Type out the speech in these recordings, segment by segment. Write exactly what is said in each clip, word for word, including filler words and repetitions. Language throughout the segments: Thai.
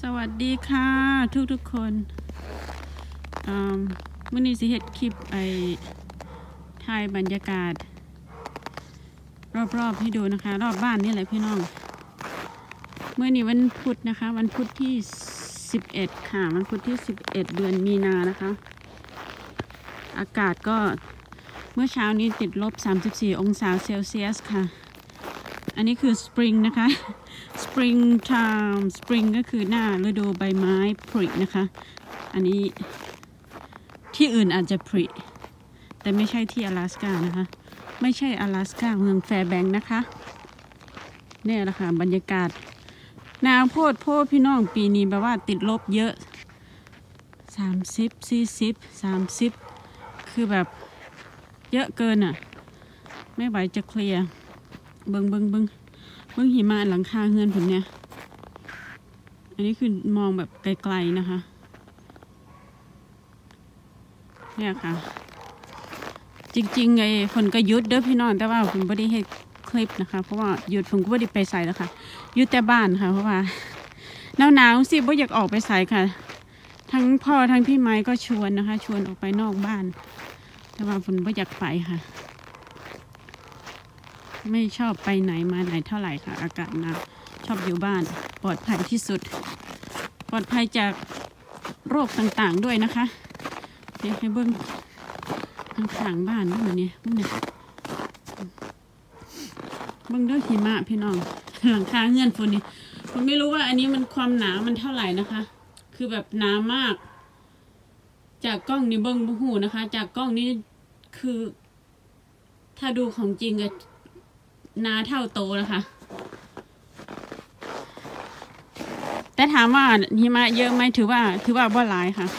สวัสดีค่ะทุกทุกคนเมื่อนี้สิเฮ็ดคลิปไอถ่ายบรรยากาศรอบๆให้ดูนะคะรอบบ้านนี่แหละพี่น้องเมื่อนี้วันพุธนะคะวันพุธที่สิบเอ็ดค่ะวันพุธที่สิบเอ็ดเดือนมีนานะคะอากาศก็เมื่อเช้านี้ติดลบสามสิบสี่องศาเซลเซียสค่ะอันนี้คือสปริงนะคะสปริงไทม์สปริงก็คือหน้าฤดูใบไม้ผลินะคะอันนี้ที่อื่นอาจจะผลิแต่ไม่ใช่ที่阿拉斯านะคะไม่ใช่阿拉斯าเมืองแฟร์แบงค์นะคะเนี่ยแหละค่ะบรรยากาศหนาวโพดโพดพี่น้องปีนี้แบบว่าติดลบเยอะสามสิบสี่สิบสามสิบคือแบบเยอะเกินอ่ะไม่ไหวจะเคลียร์เบิ้งเบิ้งเบิ้งเบิ้งหิมะหลังคาเฮือนผมเนี่ยอันนี้คือมองแบบไกลๆนะคะเนี่ยค่ะจริงๆไอ้ฝนก็หยุดเด้อพี่น้องแต่ว่าผมไม่ได้ให้คลิปนะคะเพราะว่าหยุดผมก็ไม่ได้ไปใส่แล้วค่ะหยุดแต่บ้านค่ะเพราะว่าหนาวๆสิบ่อยากออกไปใส่ค่ะทั้งพ่อทั้งพี่ไม้ก็ชวนนะคะชวนออกไปนอกบ้านแต่ว่าผมไม่อยากไปค่ะไม่ชอบไปไหนมาไหนเท่าไหร่ค่ะอากาศหนาวชอบอยู่บ้านปลอดภัยที่สุดปลอดภัยจากโรคต่างๆด้วยนะคะเดี๋ยวให้เบิ้งข้างๆบ้านนี่มันเนี่ยเนี่ยเบิ้งด้วยหิมะพี่น้องหลังคาเงื่อนฝนนี่ผมไม่รู้ว่าอันนี้มันความหนามันเท่าไหร่นะคะคือแบบหนามากจากกล้องนี่เบิ้งบุหูนะคะจากกล้องนี่คือถ้าดูของจริงก็นาเท่าโตนะคะแต่ถามว่าหิมะเยอะไหมถือว่าถือว่าบ่หลายค่ะ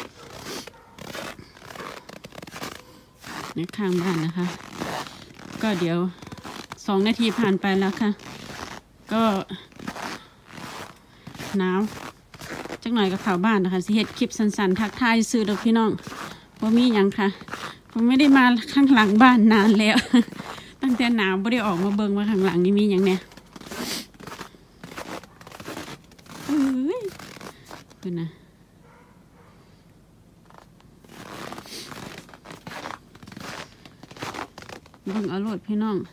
ในข้างบ้านนะคะก็เดี๋ยวสองนาทีผ่านไปแล้วค่ะก็หนาวจักหน่อยก็เข้าบ้านนะคะสิเฮ็ดคลิปสั้นๆทักทายซื้อเด้อพี่น้องบ่มีหยังค่ะผมไม่ได้มาข้างหลังบ้านนานแล้วตั้งแต่หนาวไม่ได้ออกมาเบิ่งว่าข้างหลังนี่มีอย่างเนี้ยเอ้ยเป็นนะเบิ่งเอาโลดพี่น้อง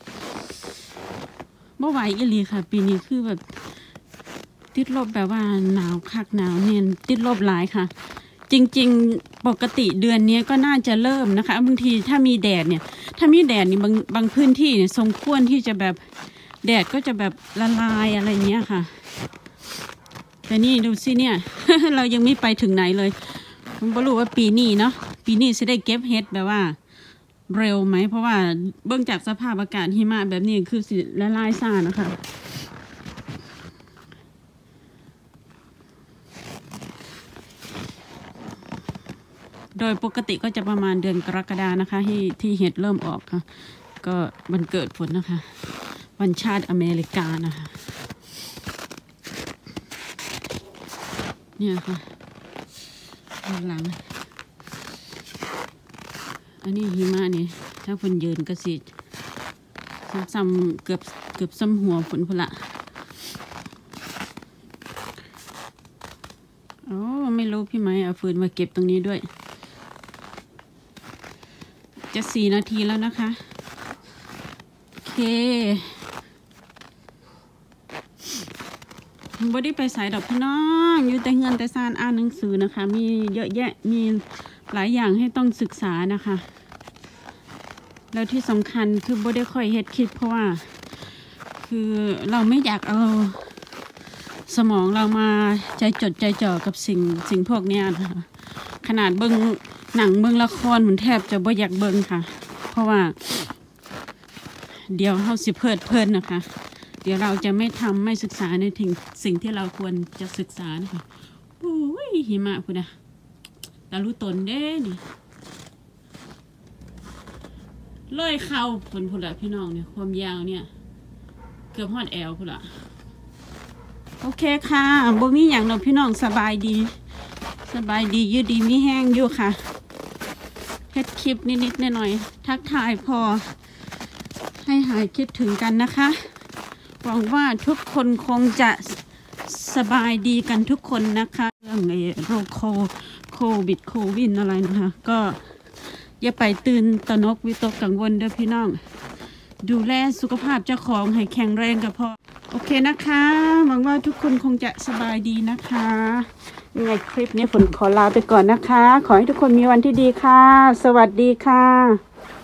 บ่ไหวอีหลีค่ะปีนี้คือแบบติดลบแบบว่าหนาวคักหนาวเนียนติดลบหลายค่ะจริงๆปกติเดือนนี้ก็น่าจะเริ่มนะคะบางทีถ้ามีแดดเนี่ยถ้ามีแดดนี่บางบางพื้นที่เนี่ยทรงควรที่จะแบบแดดก็จะแบบละลายอะไรเงี้ยค่ะแต่นี่ดูสิเนี่ย เรายังไม่ไปถึงไหนเลยผมไม่รู้ว่าปีนี้เนาะปีนี้จะได้เก็บเห็ดแบบว่าเร็วไหมเพราะว่าเบื้องจากสภาพอากาศหิมะแบบนี้คือสิละลายซ่านะคะโดยปกติก็จะประมาณเดือนกรกฎานะคะที่ที่เห็ดเริ่มออกค่ะก็วันเกิดฝนนะคะวันชาติอเมริกานะคะเนี่ยค่ะหลังอันนี้หิมะนี่ถ้าฝนยืนก็สิซ้ำๆเกือบเกือบซ้ำหัวฝนพุ่นละโอ้ไม่รู้พี่ไหมเอาฟืนมาเก็บตรงนี้ด้วยจะสี่นาทีแล้วนะคะโอเคบ่ได้ไปสายดอกพี่น้องอยู่แต่เงินแต่ซานอ่านหนังสือนะคะมีเยอะแยะมีหลายอย่างให้ต้องศึกษานะคะแล้วที่สำคัญคือบ่ได้ค่อยเฮ็ดคลิปเพราะว่าคือเราไม่อยากเอาสมองเรามาใจจดใจจ่อกับสิ่งสิ่งพวกนี้นะคะขนาดเบิ่งหนังเบิ่งละครเหมือนแทบจะบ่อยากเบิ่งค่ะเพราะว่าเดี๋ยวเราสิเพลิดเพลินนะคะเดี๋ยวเราจะไม่ทำไม่ศึกษาในถึงสิ่งที่เราควรจะศึกษานะคะโอ้ยหิมะพุ่นนะตาลุตนเด้นี่เลยเข่าพุ่นพุ่นละพี่น้องเนี่ยความยาวเนี่ยเกือบฮอดแอวพุ่นละโอเคค่ะบ่มีอย่างเราพี่น้องสบายดีสบายดียืดดีมีแห้งอยู่ค่ะเฮ็ดคลิปนิดๆหน่อยๆทักทายพอให้หายคิดถึงกันนะคะหวังว่าทุกคนคงจะสบายดีกันทุกคนนะคะเรื่องไอ้โรคโคโควิดโควิดอะไรนะคะก็อย่าไปตื่นตระหนกวิตกกังวลเด้อพี่น้องดูแลสุขภาพเจ้าของให้แข็งแรงก็พอโอเคนะคะหวังว่าทุกคนคงจะสบายดีนะคะยังไงคลิปนี้ฝนขอลาไปก่อนนะคะขอให้ทุกคนมีวันที่ดีค่ะสวัสดีค่ะ